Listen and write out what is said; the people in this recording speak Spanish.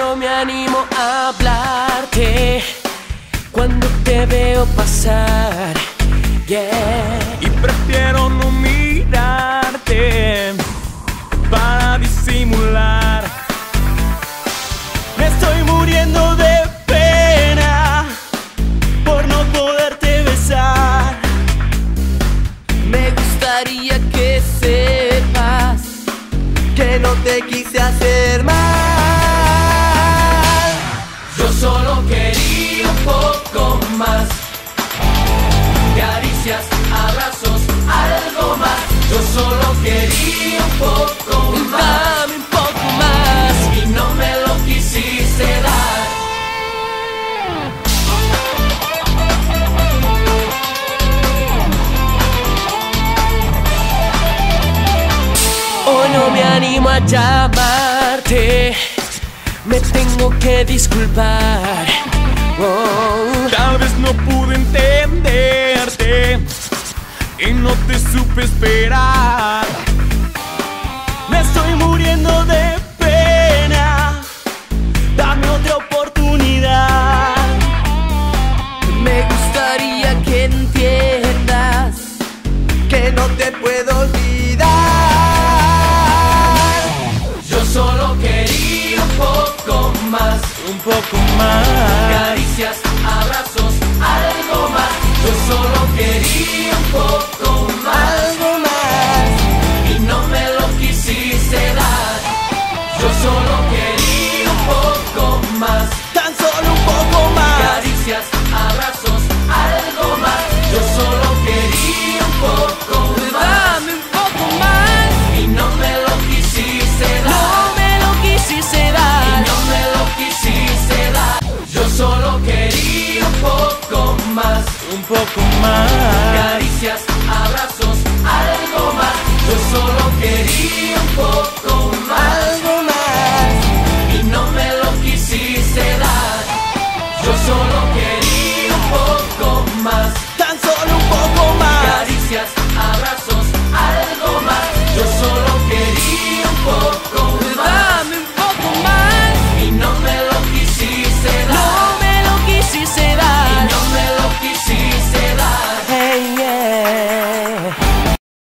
no me animo a hablarte cuando te veo pasar, yeah. Y prefiero no mirarte para disimular. Me estoy muriendo de pena por no poderte besar. Me gustaría que sepas que no te quise hacer mal. yo solo quería un poco más. Caricias, abrazos, algo más. Yo solo quería un poco más. Dame un poco más. Y no me lo quisiste dar. Hoy no me animo a llamarte, me tengo que disculpar. Oh. Tal vez no pude entenderte y no te supe esperar. Me estoy muriendo de pena, dame otra oportunidad. Me gustaría que entiendas que no te puedo olvidar. Yo solo quería un poco más. Un poco más. Caricias, abrazos, algo más. Yo solo quería un poco más. Algo más. Y no me lo quisiste dar. Yo solo quería un poco más. Tan solo un poco más. Caricias, abrazos, algo más. Yo solo quería un poco más. Dame un poco más. Y no me lo quisiste dar. No me lo quisiste Y dar. no me lo quisiste dar. Yo solo quería un poco más. Un poco más. Caricias,